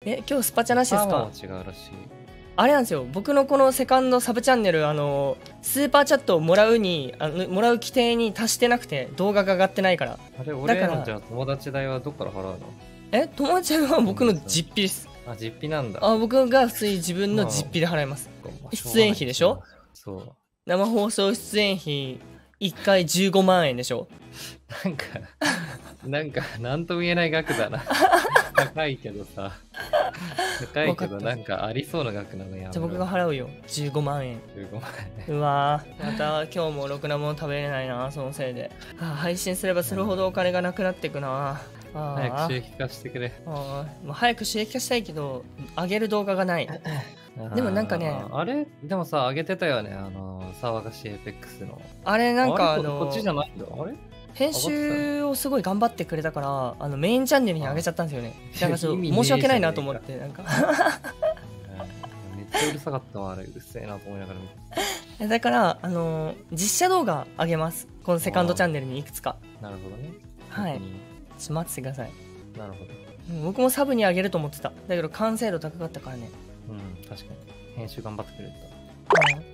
今日スパチャなしですか？ も違うらしい。 あれなんですよ、僕のこのセカンドサブチャンネル、スーパーチャットをもらうに、もらう規定に達してなくて、動画が上がってないから。 あれ、俺のじゃあ友達代はどっから払うの？ 友達は僕の実費です。 あ、実費なんだ。 僕が普通に自分の実費で払います。出演費でしょ？ そう。 生放送出演費、1回15万円でしょ？ なんとも言えない額だな。高いけどさ。高いけど、なんかありそうな額なのや。 じゃあ僕が払うよ。15万円。 15万円。うわー、また今日もろくなもの食べれないな、そのせいで。配信すればするほどお金がなくなっていくな。 早く収益化してくれ。 早く収益化したいけど、上げる動画がない。でもなんかね、 あれでもさ、上げてたよね、騒がしいエーペックスの。 あれなんかこっちじゃないんだ。あれ編集をすごい頑張ってくれたからメインチャンネルに上げちゃったんですよね。なんか申し訳ないなと思って、なんかめっちゃうるさかったわ、あれうるせえなと思いながら見て。 だから実写動画上げます、このセカンドチャンネルにいくつか。 なるほどね。 はい、ちょ待ってください。 なるほど。 僕もサブに上げると思ってた。だけど完成度高かったからね。 確かに編集頑張ってくれた。